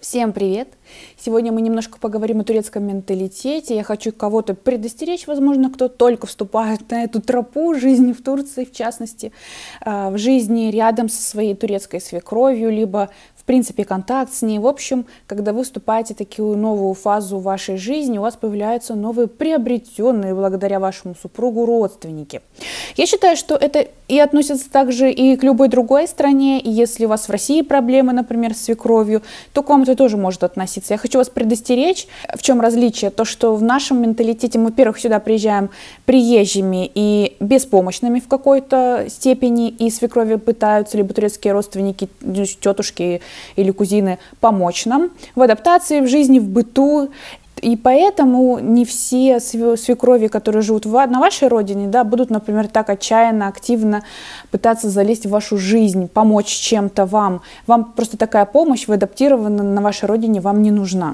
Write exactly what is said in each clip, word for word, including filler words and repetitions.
Всем привет! Сегодня мы немножко поговорим о турецком менталитете. Я хочу кого-то предостеречь, возможно, кто только вступает на эту тропу жизни в Турции, в частности, в жизни рядом со своей турецкой свекровью, либо в принципе контакт с ней. В общем, когда вы вступаете в такую новую фазу вашей жизни, у вас появляются новые приобретенные благодаря вашему супругу родственники. Я считаю, что это и относится также и к любой другой стране. И если у вас в России проблемы, например, с свекровью, то к вам это тоже может относиться. Я хочу вас предостеречь, в чем различие. То, что в нашем менталитете мы, во-первых, сюда приезжаем приезжими и беспомощными в какой-то степени, и свекрови пытаются, либо турецкие родственники, тетушки или кузины, помочь нам в адаптации, в жизни, в быту. И поэтому не все свекрови, которые живут на вашей родине, да, будут, например, так отчаянно, активно пытаться залезть в вашу жизнь, помочь чем-то вам. Вам просто такая помощь, вы адаптированы на вашей родине, вам не нужна.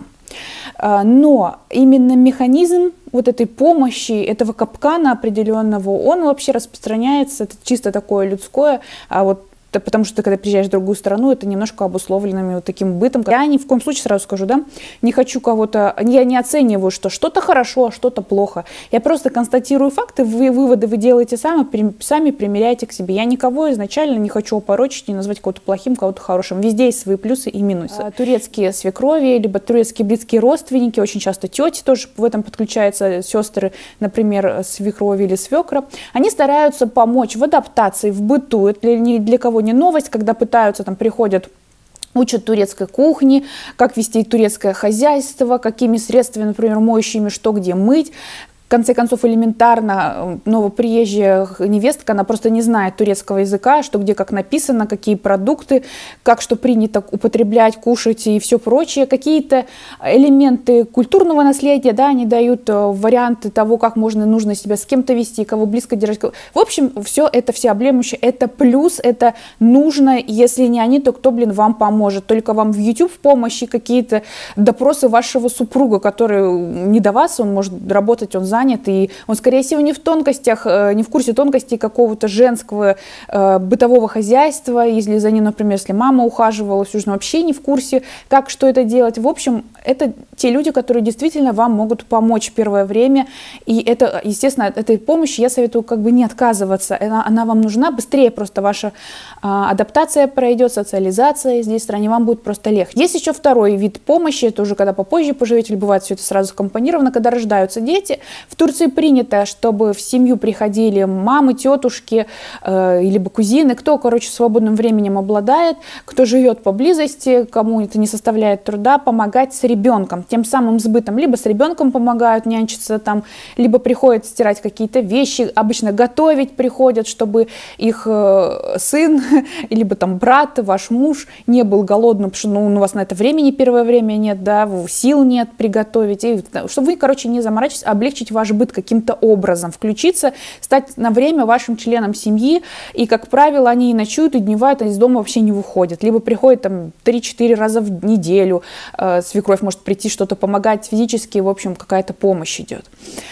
Но именно механизм вот этой помощи, этого капкана определенного, он вообще распространяется, это чисто такое людское, а вот потому что, когда приезжаешь в другую страну, это немножко обусловленными вот таким бытом. Я ни в коем случае, сразу скажу, да, не хочу кого-то, я не оцениваю, что что-то хорошо, а что-то плохо. Я просто констатирую факты, вы, выводы вы делаете сами, при, сами примеряете к себе. Я никого изначально не хочу опорочить, не назвать кого-то плохим, кого-то хорошим. Везде есть свои плюсы и минусы. А, турецкие свекрови, либо турецкие близкие родственники, очень часто тети тоже в этом подключаются, сестры, например, свекрови или свекра. Они стараются помочь в адаптации, в быту. Это ни для кого не новость, когда пытаются, там приходят, учат турецкой кухни, как вести турецкое хозяйство, какими средствами, например, моющими, что где мыть. В конце концов, элементарно новоприезжая невестка, она просто не знает турецкого языка, что где как написано, какие продукты, как что принято употреблять, кушать и все прочее. Какие-то элементы культурного наследия, да, они дают варианты того, как можно, нужно себя с кем-то вести, кого близко держать. В общем, все это, все облемущие, это плюс, это нужно. Если не они, то кто, блин, вам поможет? Только вам в YouTube в помощи какие-то допросы вашего супруга, который не до вас, он может работать, он занят, и он, скорее всего, не в тонкостях, не в курсе тонкостей какого-то женского э, бытового хозяйства, если за ним, например, если мама ухаживала, всю жизнь вообще не в курсе, как, что это делать. В общем, это те люди, которые действительно вам могут помочь в первое время, и это, естественно, от этой помощи я советую как бы не отказываться, она, она вам нужна, быстрее просто ваша э, адаптация пройдет, социализация здесь в стране, вам будет просто легче. Есть еще второй вид помощи, это уже когда попозже поживете, или бывает все это сразу скомпонировано, когда рождаются дети. В Турции принято, чтобы в семью приходили мамы, тетушки, э, либо кузины, кто, короче, свободным временем обладает, кто живет поблизости, кому это не составляет труда, помогать с ребенком, тем самым с бытом. Либо с ребенком помогают нянчиться там, либо приходят стирать какие-то вещи, обычно готовить приходят, чтобы их э, сын, либо там брат, ваш муж не был голодным, потому что ну, у вас на это времени первое время нет, да, сил нет приготовить, и, чтобы вы, короче, не заморачивались, облегчить ваш быт каким-то образом, включиться, стать на время вашим членом семьи, и, как правило, они и ночуют, и дневают, а из дома вообще не выходят, либо приходят там три-четыре раза в неделю, э, свекровь может прийти что-то помогать физически, в общем, какая-то помощь идет.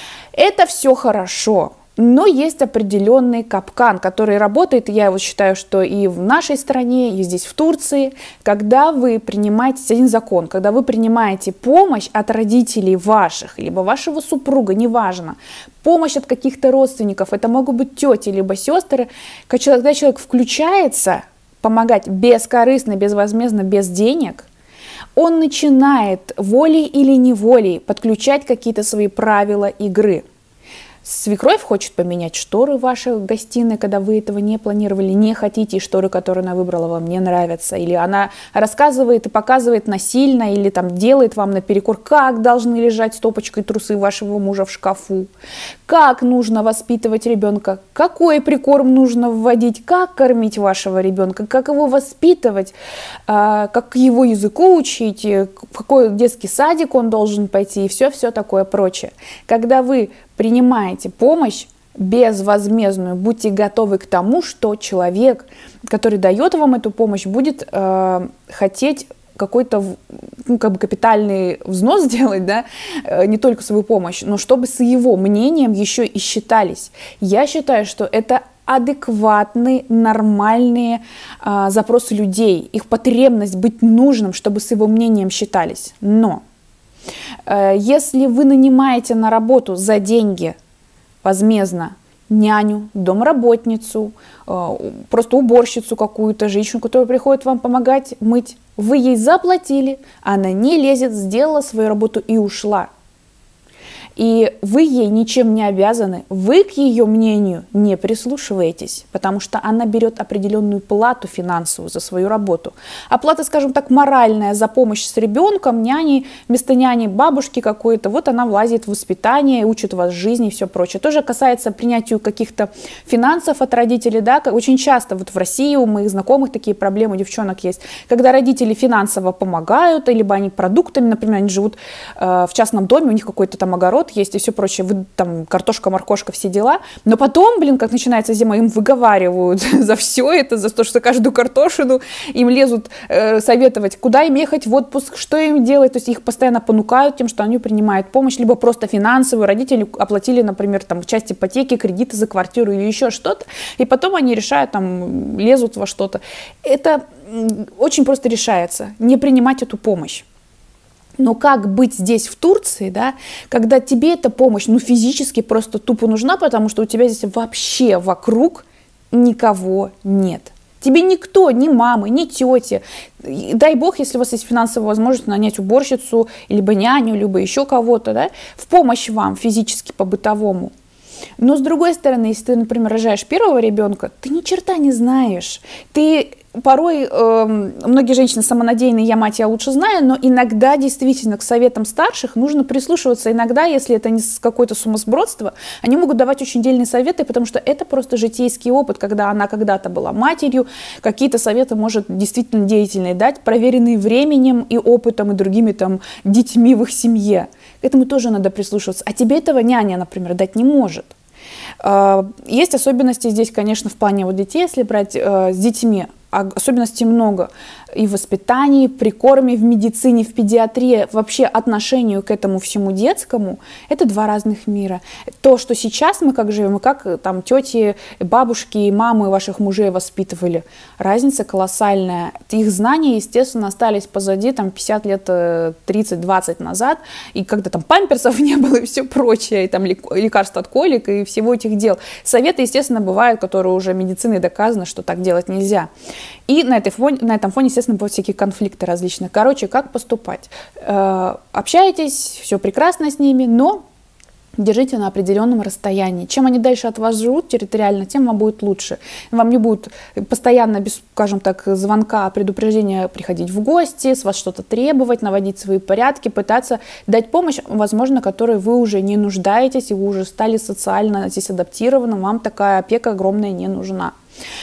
Это все хорошо. Но есть определенный капкан, который работает, и я вот считаю, что и в нашей стране, и здесь в Турции, когда вы принимаете один закон, когда вы принимаете помощь от родителей ваших, либо вашего супруга, неважно, помощь от каких-то родственников, это могут быть тети, либо сестры, когда человек включается помогать бескорыстно, безвозмездно, без денег, он начинает волей или неволей подключать какие-то свои правила игры. Свекровь хочет поменять шторы в вашей гостиной, когда вы этого не планировали, не хотите, и шторы, которые она выбрала, вам не нравятся. Или она рассказывает и показывает насильно, или там делает вам наперекор, как должны лежать стопочкой трусы вашего мужа в шкафу, как нужно воспитывать ребенка, какой прикорм нужно вводить, как кормить вашего ребенка, как его воспитывать, как его языку учить, в какой детский садик он должен пойти, и все-все такое прочее. Когда вы принимаете помощь безвозмездную, будьте готовы к тому, что человек, который дает вам эту помощь, будет э, хотеть какой-то, ну, как бы капитальный взнос сделать, да, не только свою помощь, но чтобы с его мнением еще и считались. Я считаю, что это адекватные, нормальные а, запросы людей, их потребность быть нужным, чтобы с его мнением считались. Но а, если вы нанимаете на работу за деньги возмездно няню, домработницу, а, просто уборщицу какую-то, женщину, которая приходит вам помогать мыть, вы ей заплатили, она не лезет, сделала свою работу и ушла. И вы ей ничем не обязаны, вы к ее мнению не прислушиваетесь, потому что она берет определенную плату финансовую за свою работу. Оплата, скажем так, моральная за помощь с ребенком, няней, вместо няни бабушки какой-то, вот она влазит в воспитание, учит вас жизни и все прочее. Тоже касается принятия каких-то финансов от родителей, да, очень часто вот в России у моих знакомых такие проблемы, у девчонок есть, когда родители финансово помогают, либо они продуктами, например, они живут э, в частном доме, у них какой-то там огород есть и все прочее, вы, там картошка, моркошка, все дела, но потом, блин, как начинается зима, им выговаривают за все это, за то, что каждую картошину им лезут э, советовать, куда им ехать в отпуск, что им делать, то есть их постоянно понукают тем, что они принимают помощь, либо просто финансовую, родители оплатили, например, там часть ипотеки, кредиты за квартиру или еще что-то, и потом они решают, там, лезут во что-то. Это очень просто решается, не принимать эту помощь. Но как быть здесь, в Турции, да, когда тебе эта помощь, ну, физически просто тупо нужна, потому что у тебя здесь вообще вокруг никого нет. Тебе никто, ни мамы, ни тети. Дай бог, если у вас есть финансовая возможность нанять уборщицу, либо няню, либо еще кого-то, да, в помощь вам физически по-бытовому. Но с другой стороны, если ты, например, рожаешь первого ребенка, ты ни черта не знаешь. Ты порой, э, многие женщины самонадеянные, я мать, я лучше знаю, но иногда действительно к советам старших нужно прислушиваться. Иногда, если это не какое-то сумасбродство, они могут давать очень дельные советы, потому что это просто житейский опыт, когда она когда-то была матерью, какие-то советы может действительно деятельные дать, проверенные временем и опытом, и другими там детьми в их семье. К этому тоже надо прислушиваться. А тебе этого няня, например, дать не может. Есть особенности здесь, конечно, в плане вот детей, если брать с детьми. Особенностей много и в воспитании, при корме, в медицине, в педиатрии, вообще отношению к этому всему детскому, это два разных мира. То, что сейчас мы как живем, и как там тети, бабушки, мамы ваших мужей воспитывали, разница колоссальная. Их знания, естественно, остались позади там пятьдесят лет, тридцать-двадцать назад, и когда там памперсов не было и все прочее, и там лекарств от колик и всего этих дел. Советы, естественно, бывают, которые уже медициной доказано, что так делать нельзя. И на, этой фоне, на этом фоне, естественно, будут всякие конфликты различные. Короче, как поступать? Э, общаетесь, все прекрасно с ними, но держите на определенном расстоянии. Чем они дальше от вас живут территориально, тем вам будет лучше. Вам не будут постоянно, без, скажем так, звонка, предупреждения приходить в гости, с вас что-то требовать, наводить свои порядки, пытаться дать помощь, возможно, которой вы уже не нуждаетесь, и вы уже стали социально здесь адаптированы, вам такая опека огромная не нужна.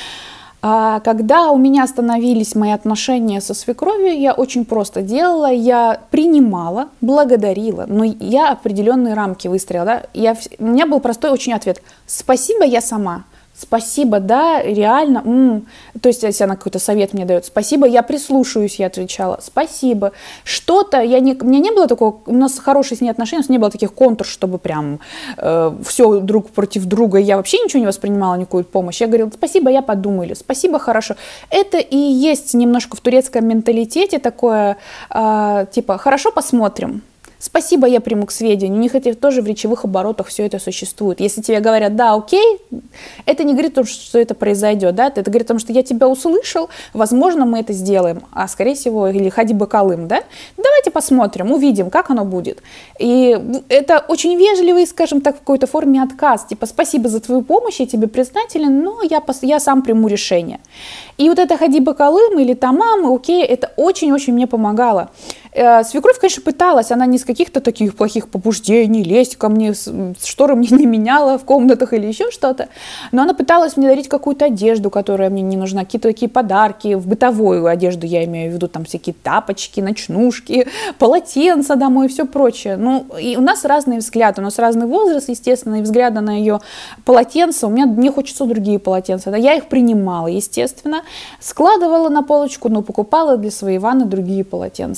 А когда у меня становились мои отношения со свекровью, я очень просто делала, я принимала, благодарила, но я определенные рамки выстроила. Да? Я, у меня был простой очень ответ: спасибо, я сама. Спасибо, да, реально. М-м. То есть, если она какой-то совет мне дает, спасибо, я прислушаюсь, я отвечала, спасибо. Что-то, я не, у меня не было такого, у нас хорошие с ней отношения, у нас не было таких контур, чтобы прям э, все друг против друга, я вообще ничего не воспринимала, никакую помощь. Я говорила, спасибо, я подумаю, или спасибо, хорошо. Это и есть немножко в турецком менталитете такое, э, типа, хорошо, посмотрим. Спасибо, я приму к сведению. У них это тоже в речевых оборотах все это существует. Если тебе говорят, да, окей, это не говорит о том, что это произойдет, да, это говорит о том, что я тебя услышал, возможно, мы это сделаем, а скорее всего, или хади бакалым, да, давайте посмотрим, увидим, как оно будет. И это очень вежливый, скажем так, в какой-то форме отказ, типа, спасибо за твою помощь, я тебе признателен, но я, я сам приму решение. И вот это хади бакалым или тамам, окей, это очень-очень мне помогало. Свекровь, конечно, пыталась, она не с каких-то таких плохих побуждений лезть ко мне, шторы мне не меняла в комнатах или еще что-то, но она пыталась мне дарить какую-то одежду, которая мне не нужна, какие-то такие подарки, в бытовую одежду я имею в виду, там всякие тапочки, ночнушки, полотенца домой и все прочее. Ну, и у нас разные взгляды, у нас разный возраст, естественно, и взгляды на ее полотенца, у меня, мне хочется другие полотенца, да, я их принимала, естественно, складывала на полочку, но покупала для своей ванны другие полотенца, да.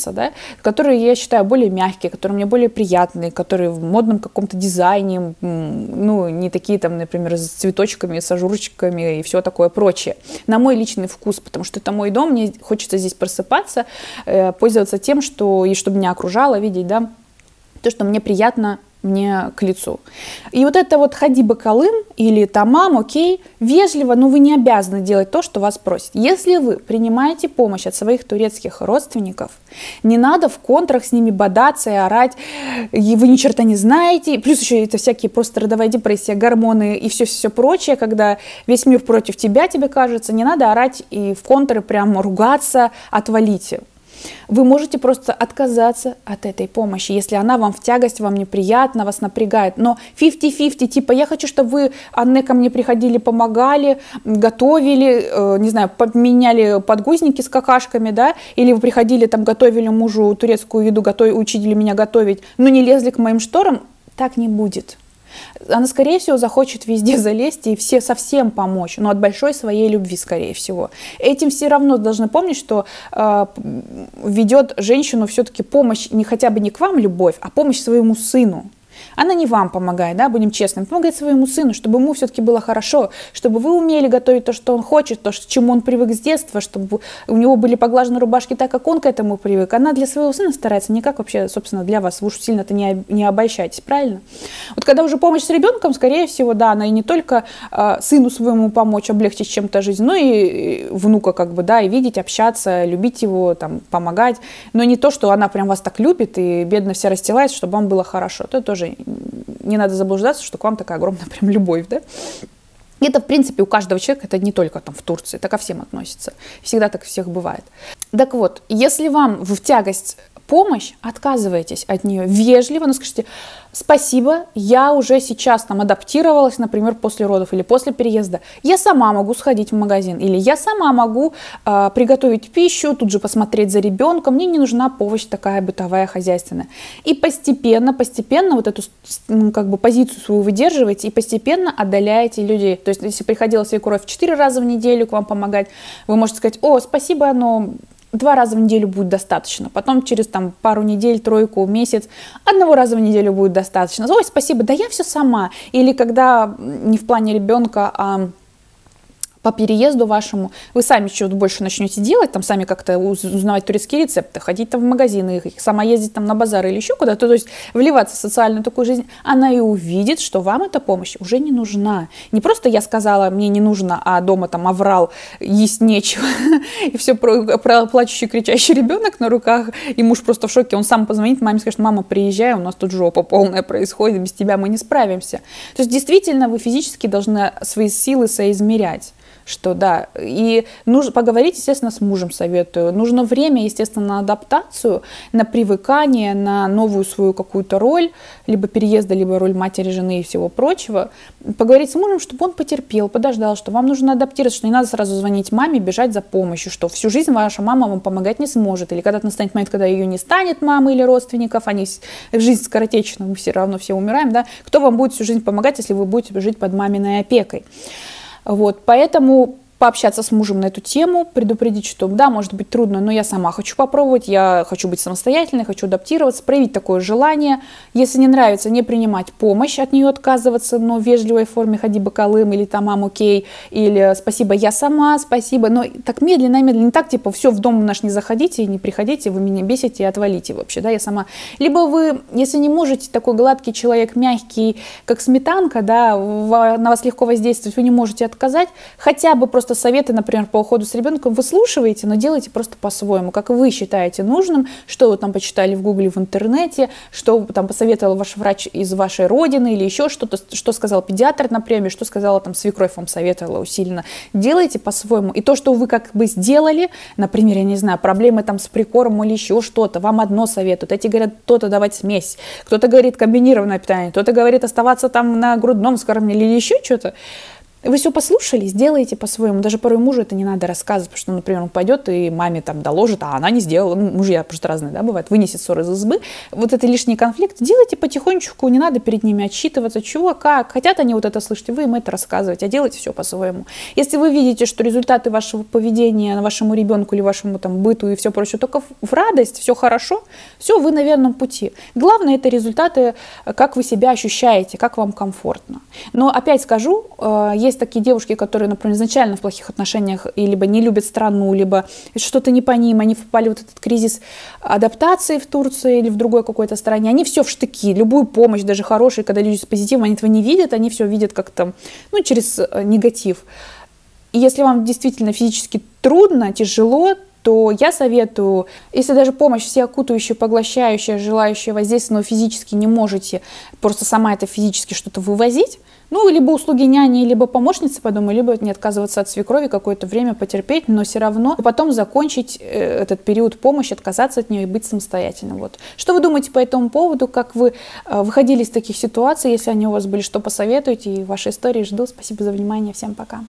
которые я считаю более мягкие, которые мне более приятные, которые в модном каком-то дизайне, ну, не такие там, например, с цветочками, с ажурчиками и все такое прочее. На мой личный вкус, потому что это мой дом, мне хочется здесь просыпаться, пользоваться тем, что, и чтобы меня окружало, видеть, да, то, что мне приятно, мне к лицу. И вот это вот ходи бакалым или тамам, окей, вежливо, но вы не обязаны делать то, что вас просят. Если вы принимаете помощь от своих турецких родственников, не надо в контрах с ними бодаться и орать, и вы ни черта не знаете, плюс еще это всякие просто родовая депрессия, гормоны и все-все прочее, когда весь мир против тебя, тебе кажется, не надо орать и в контры прям ругаться, отвалите. Вы можете просто отказаться от этой помощи, если она вам в тягость, вам неприятно, вас напрягает. Но пятьдесят на пятьдесят, типа, я хочу, чтобы вы, Анне, ко мне приходили, помогали, готовили, э, не знаю, поменяли подгузники с какашками, да, или вы приходили, там, готовили мужу турецкую еду, готов... учили меня готовить, но не лезли к моим шторам, так не будет. Она, скорее всего, захочет везде залезть и все совсем помочь, но от большой своей любви, скорее всего. Этим все равно должны помнить, что э, ведет женщину все-таки помощь не хотя бы не к вам любовь, а помощь своему сыну. Она не вам помогает, да, будем честными, помогает своему сыну, чтобы ему все-таки было хорошо, чтобы вы умели готовить то, что он хочет, то, к чему он привык с детства, чтобы у него были поглажены рубашки так, как он к этому привык. Она для своего сына старается, не как вообще, собственно, для вас. Вы уж сильно-то не, не обольщайтесь, правильно? Вот когда уже помощь с ребенком, скорее всего, да, она и не только э, сыну своему помочь, облегчить чем-то жизнь, но и внука, как бы, да, и видеть, общаться, любить его, там, помогать, но не то, что она прям вас так любит и бедно вся расстилается, чтобы вам было хорошо. Это тоже не надо заблуждаться, что к вам такая огромная прям любовь, да? Это, в принципе, у каждого человека, это не только там в Турции, это ко всем относится. Всегда так всех бывает. Так вот, если вам в тягость помощь, отказывайтесь от нее вежливо, но скажите: спасибо, я уже сейчас там адаптировалась, например, после родов или после переезда. Я сама могу сходить в магазин, или я сама могу э, приготовить пищу, тут же посмотреть за ребенком, мне не нужна помощь такая бытовая, хозяйственная. И постепенно, постепенно вот эту как бы позицию свою выдерживаете и постепенно отдаляете людей. То есть, если приходила свекровь четыре раза в неделю к вам помогать, вы можете сказать: о, спасибо, но два раза в неделю будет достаточно. Потом через там, пару недель, тройку, месяц, одного раза в неделю будет достаточно. Ой, спасибо, да я все сама. Или когда не в плане ребенка, а по переезду вашему, вы сами что-то больше начнете делать, там сами как-то узнавать турецкие рецепты, ходить там в магазины, сама ездить там на базары или еще куда-то, то есть вливаться в социальную такую жизнь, она и увидит, что вам эта помощь уже не нужна. Не просто я сказала, мне не нужно, а дома там оврал, есть нечего, и все про, про плачущий, кричащий ребенок на руках, и муж просто в шоке, он сам позвонит маме, скажет: мама, приезжай, у нас тут жопа полная происходит, без тебя мы не справимся. То есть действительно вы физически должны свои силы соизмерять. Что да, и нужно поговорить, естественно, с мужем советую. Нужно время, естественно, на адаптацию, на привыкание, на новую свою какую-то роль, либо переезда, либо роль матери, жены и всего прочего. Поговорить с мужем, чтобы он потерпел, подождал, что вам нужно адаптироваться, что не надо сразу звонить маме, бежать за помощью, что всю жизнь ваша мама вам помогать не сможет. Или когда-то настанет момент, когда ее не станет, мамы или родственников, они жизнь скоротечна, мы все равно все умираем, да? Кто вам будет всю жизнь помогать, если вы будете жить под маминой опекой? Вот, поэтому пообщаться с мужем на эту тему, предупредить, что да, может быть трудно, но я сама хочу попробовать, я хочу быть самостоятельной, хочу адаптироваться, проявить такое желание. Если не нравится, не принимать помощь, от нее отказываться, но в вежливой форме: ходи бакалым, или тамам, окей, или спасибо, я сама, спасибо, но так медленно, медленно, не так, типа, все, в дом наш не заходите, не приходите, вы меня бесите и отвалите вообще, да, я сама. Либо вы, если не можете, такой гладкий человек, мягкий, как сметанка, да, на вас легко воздействовать, вы не можете отказать, хотя бы просто советы, например, по уходу с ребенком выслушиваете, но делайте просто по-своему, как вы считаете нужным, что вы там почитали в гугле, в интернете, что там посоветовал ваш врач из вашей родины или еще что-то, что сказал педиатр на приеме, что сказала там свекровь, вам советовала усиленно. Делайте по-своему. И то, что вы как бы сделали, например, я не знаю, проблемы там с прикормом или еще что-то, вам одно советуют, эти говорят, кто-то давать смесь, кто-то говорит комбинированное питание, кто-то говорит оставаться там на грудном скормлении или еще что-то. Вы все послушали, сделаете по-своему. Даже порой мужу это не надо рассказывать, потому что, например, он пойдет и маме там доложит, а она не сделала. Ну, мужья просто разные, да, бывают. Вынесет ссор из избы. Вот это лишний конфликт. Делайте потихонечку, не надо перед ними отчитываться. Чего, как. Хотят они вот это слышать, вы им это рассказывать, а делайте все по-своему. Если вы видите, что результаты вашего поведения вашему ребенку или вашему там быту и все прочее только в радость, все хорошо, все, вы на верном пути. Главное, это результаты, как вы себя ощущаете, как вам комфортно. Но опять скажу, есть такие девушки, которые, например, изначально в плохих отношениях и либо не любят страну, либо что-то не по ним, они попали в вот этот кризис адаптации в Турции или в другой какой-то стране, они все в штыки, любую помощь, даже хорошую, когда люди с позитивом, они этого не видят, они все видят как-то, ну, через негатив. И если вам действительно физически трудно, тяжело, то я советую, если даже помощь всеокутывающая, поглощающая, желающая воздействия, но физически не можете просто сама это физически что-то вывозить, ну, либо услуги няни, либо помощницы по дому, либо не отказываться от свекрови, какое-то время потерпеть, но все равно потом закончить этот период помощи, отказаться от нее и быть самостоятельным. Вот. Что вы думаете по этому поводу? Как вы выходили из таких ситуаций? Если они у вас были, что посоветуете? И ваши истории жду. Спасибо за внимание. Всем пока.